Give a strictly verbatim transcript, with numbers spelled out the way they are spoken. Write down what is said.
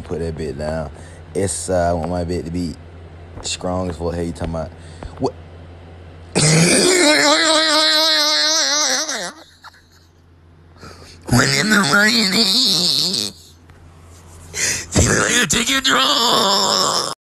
put that bit down. It's uh, I want my bit to be strong as fuck. Hey, you talking about what? When in the morning, take your draw.